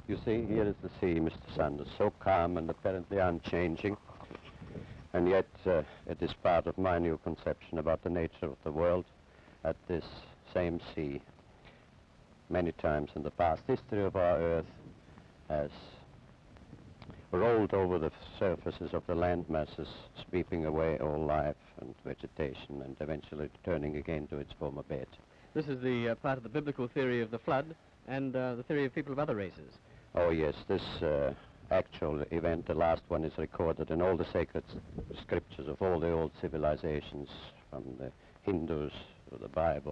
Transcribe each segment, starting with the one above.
You see, here is the sea, Mr. Sanders, so calm and apparently unchanging. And yet it is part of my new conception about the nature of the world. At this same sea, many times in the past history of our Earth has rolled over the surfaces of the land masses, sweeping away all life and vegetation and eventually returning again to its former bed. This is the part of the biblical theory of the flood and the theory of people of other races. Oh yes, this actual event, the last one, is recorded in all the sacred scriptures of all the old civilizations, from the Hindus to the Bible.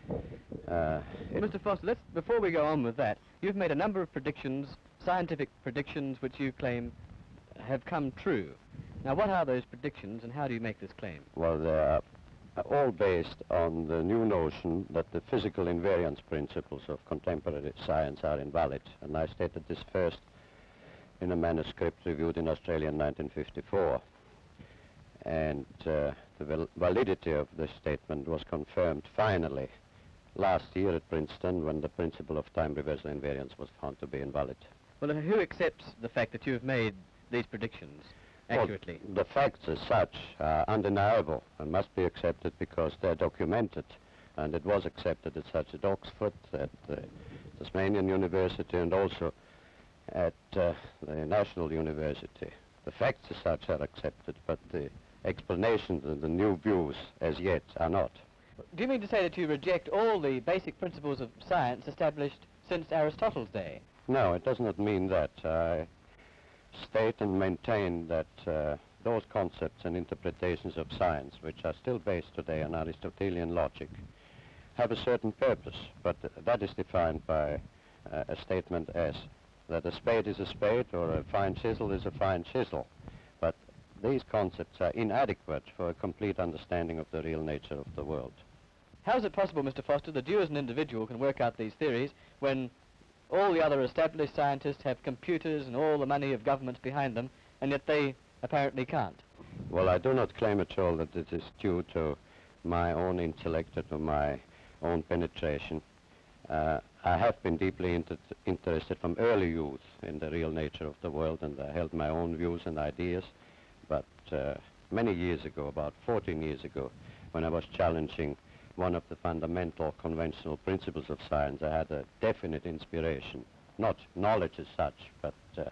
Mr. Foster, before we go on with that, you've made a number of predictions, scientific predictions, which you claim have come true. Now, what are those predictions, and how do you make this claim? Well, they are all based on the new notion that the physical invariance principles of contemporary science are invalid. And I stated this first in a manuscript reviewed in Australia in 1954. And the validity of this statement was confirmed finally last year at Princeton when the principle of time reversal invariance was found to be invalid. Well, who accepts the fact that you have made these predictions accurately? Well, the facts as such are undeniable and must be accepted because they're documented. And it was accepted as such at Oxford, at the Tasmanian University, and also at the National University. The facts as such are accepted, but the explanations and the new views as yet are not. Do you mean to say that you reject all the basic principles of science established since Aristotle's day? No, it does not mean that. I state and maintain that those concepts and interpretations of science, which are still based today on Aristotelian logic, have a certain purpose, but that is defined by a statement as that a spade is a spade or a fine chisel is a fine chisel. But these concepts are inadequate for a complete understanding of the real nature of the world. How is it possible, Mr. Foster, that you as an individual can work out these theories when all the other established scientists have computers and all the money of governments behind them, and yet they apparently can't? Well, I do not claim at all that it is due to my own intellect or to my own penetration. I have been deeply interested from early youth in the real nature of the world, and I held my own views and ideas. But many years ago, about 14 years ago, when I was challenging one of the fundamental conventional principles of science, I had a definite inspiration, not knowledge as such, but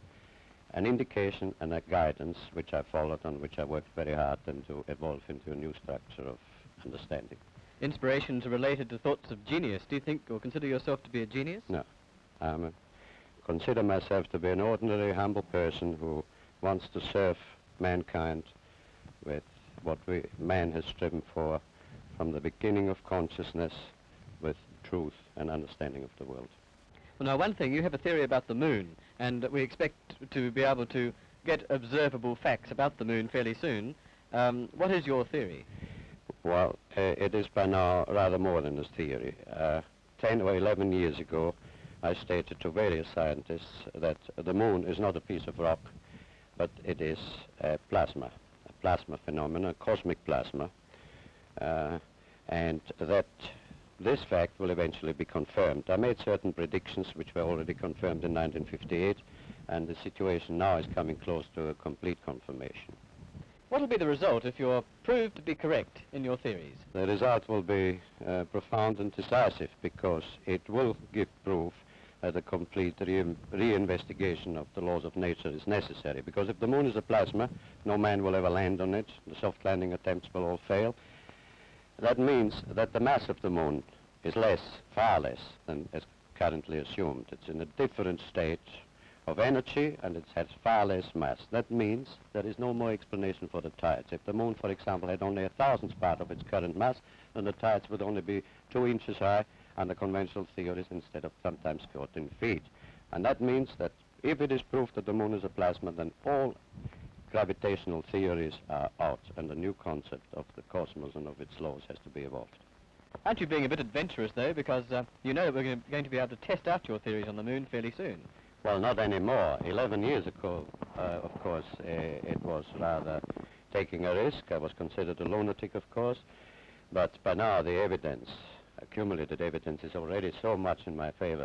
an indication and a guidance which I followed, on which I worked very hard and to evolve into a new structure of understanding. Inspirations are related to thoughts of genius. Do you think or consider yourself to be a genius? No. I consider myself to be an ordinary, humble person who wants to serve mankind with what man has striven for from the beginning of consciousness, with truth and understanding of the world. Well, now, one thing, you have a theory about the moon, and we expect to be able to get observable facts about the moon fairly soon. What is your theory? Well, it is by now rather more than a theory. 10 or 11 years ago, I stated to various scientists that the moon is not a piece of rock, but it is a plasma phenomenon, a cosmic plasma, and that this fact will eventually be confirmed. I made certain predictions which were already confirmed in 1958, and the situation now is coming close to a complete confirmation. What will be the result if you're proved to be correct in your theories? The result will be profound and decisive, because it will give proof that a complete reinvestigation of the laws of nature is necessary. Because if the moon is a plasma, no man will ever land on it. The soft landing attempts will all fail. That means that the mass of the moon is less, far less, than is currently assumed. It's in a different state of energy, and it has far less mass. That means there is no more explanation for the tides. If the moon, for example, had only 1,000th part of its current mass, then the tides would only be 2 inches high under conventional theories instead of sometimes 14 feet. And that means that if it is proved that the moon is a plasma, then all gravitational theories are out, and a new concept of the cosmos and of its laws has to be evolved. Aren't you being a bit adventurous, though, because you know that we're going to be able to test out your theories on the moon fairly soon? Well, not anymore. 11 years ago, of course, it was rather taking a risk. I was considered a lunatic, of course, but by now the evidence, accumulated evidence, is already so much in my favor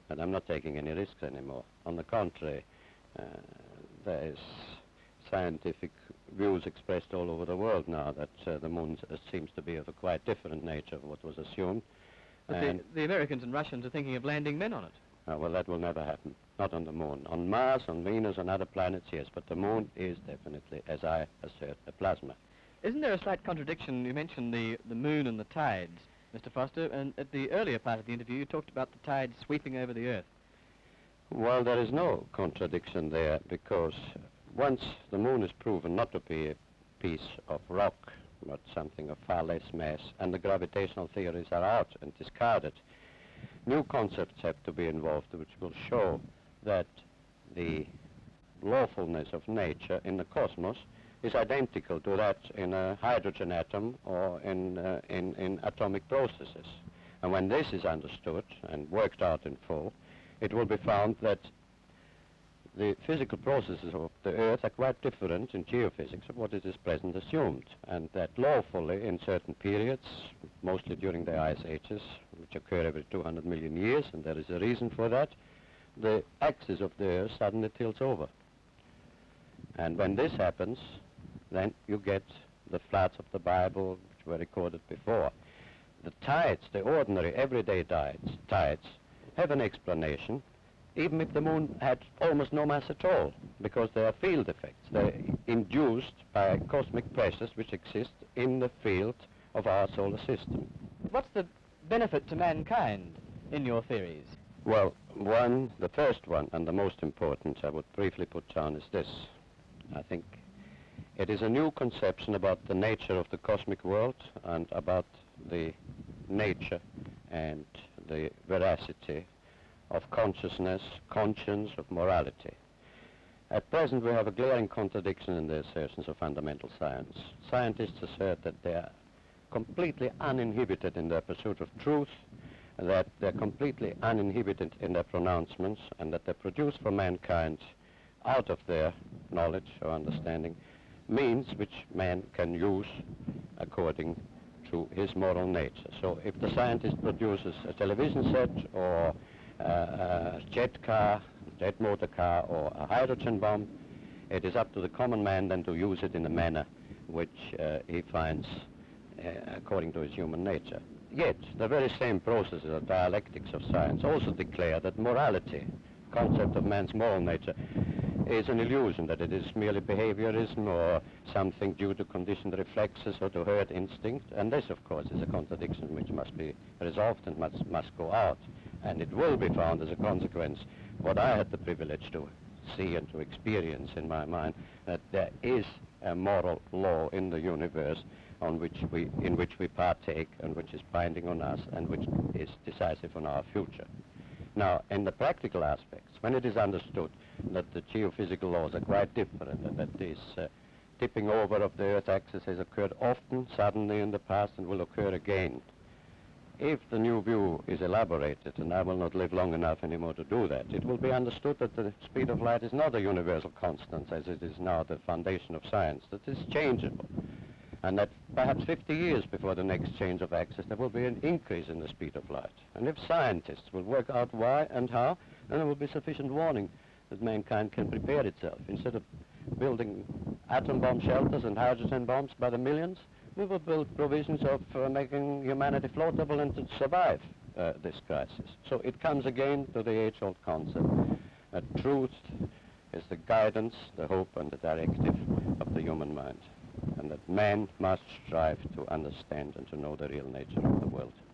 and I'm not taking any risks anymore. On the contrary, there is scientific views expressed all over the world now that the moon seems to be of a quite different nature of what was assumed. But the Americans and Russians are thinking of landing men on it. Well, that will never happen. Not on the moon. On Mars, on Venus, on other planets, yes, but the moon is definitely, as I assert, a plasma. Isn't there a slight contradiction? You mentioned the moon and the tides, Mr. Foster, and at the earlier part of the interview you talked about the tides sweeping over the Earth. Well, there is no contradiction there, because once the moon is proven not to be a piece of rock, but something of far less mass, and the gravitational theories are out and discarded, new concepts have to be involved which will show that the lawfulness of nature in the cosmos is identical to that in a hydrogen atom or in atomic processes. And when this is understood and worked out in full, it will be found that the physical processes of the Earth are quite different in geophysics of what it is present assumed, and that lawfully in certain periods, mostly during the ice ages, which occur every 200 million years, and there is a reason for that, the axis of the Earth suddenly tilts over. And when this happens, then you get the floods of the Bible, which were recorded before. The tides, the ordinary everyday tides have an explanation, even if the moon had almost no mass at all, because they are field effects. They're induced by cosmic pressures which exist in the field of our solar system. What's the benefit to mankind in your theories? Well, the first one, and the most important I would briefly put down is this. I think it is a new conception about the nature of the cosmic world and about the nature and the veracity of consciousness, conscience, of morality. At present, we have a glaring contradiction in the assertions of fundamental science. Scientists assert that they are completely uninhibited in their pursuit of truth, that they're completely uninhibited in their pronouncements, and that they produce for mankind, out of their knowledge or understanding, means which man can use according to his moral nature. So if the scientist produces a television set or a jet motor car, or a hydrogen bomb, it is up to the common man then to use it in a manner which he finds according to his human nature. Yet, the very same processes of dialectics of science also declare that morality, concept of man's moral nature, is an illusion, that it is merely behaviorism or something due to conditioned reflexes or to herd instinct, and this, of course, is a contradiction which must be resolved and must go out. And it will be found as a consequence, what I had the privilege to see and to experience in my mind, that there is a moral law in the universe in which we partake and which is binding on us and which is decisive on our future. Now, in the practical aspects, when it is understood that the geophysical laws are quite different and that this tipping over of the Earth axis has occurred often, suddenly in the past, and will occur again, if the new view is elaborated, and I will not live long enough anymore to do that, it will be understood that the speed of light is not a universal constant as it is now the foundation of science, that it is changeable, and that perhaps 50 years before the next change of axis there will be an increase in the speed of light. And if scientists will work out why and how, then there will be sufficient warning that mankind can prepare itself. Instead of building atom bomb shelters and hydrogen bombs by the millions, we will build provisions of making humanity floatable and to survive this crisis. So it comes again to the age-old concept that truth is the guidance, the hope, and the directive of the human mind, and that man must strive to understand and to know the real nature of the world.